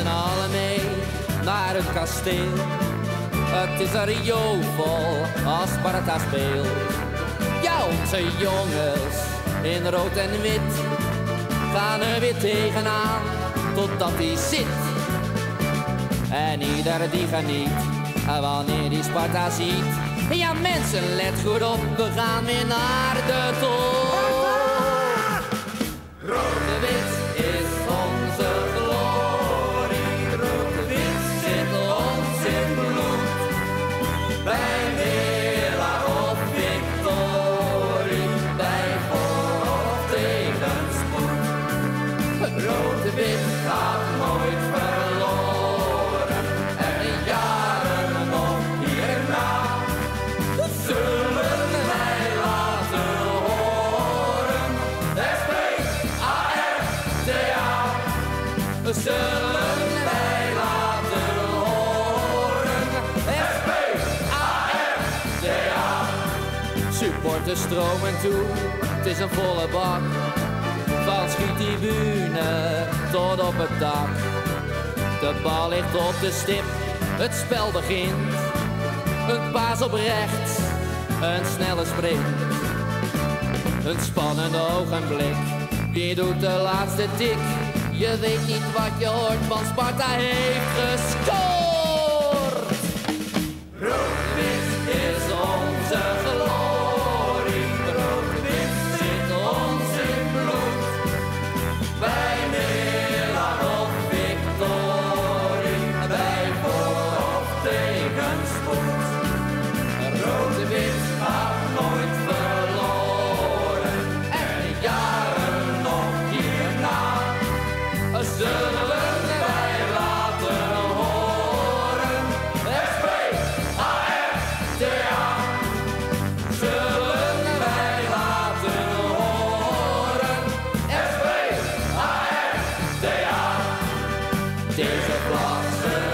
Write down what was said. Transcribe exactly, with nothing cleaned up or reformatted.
z'n allen mee naar het kasteel. Het is er jovel als Sparta speelt. Ja, onze jongens in rood en wit gaan er weer tegenaan totdat hij zit. En ieder die geniet wanneer die Sparta ziet. Ja mensen, let goed op, we gaan weer naar de top. Rood-wit is onze glorie, rood-wit zit ons in bloed. Bij Mela of victorie, bij voor of tegenspoed. Rood-wit gaat nooit verloren en in jaren nog hierna zullen wij laten horen. S P A R T A, zullen wij laten horen. S P A R T A. Supporters stromen toe, het is een volle bak. Van schiettribune tot op het dak. De bal ligt op de stip, het spel begint. Een paas op rechts, een snelle sprint. Een spannend ogenblik, wie doet de laatste tik? Je weet niet wat je hoort, want Sparta heeft gescoord. Rood-wit is onze glorie, rood-wit zit ons in bloed. Bij Mela of victorie, bij voor of tegenspoed. Rood-wit gaat nooit verloren en jaren nog hierna zullen wij laten horen. S P A R T A, zullen wij laten horen. S P A R T A, deze vlag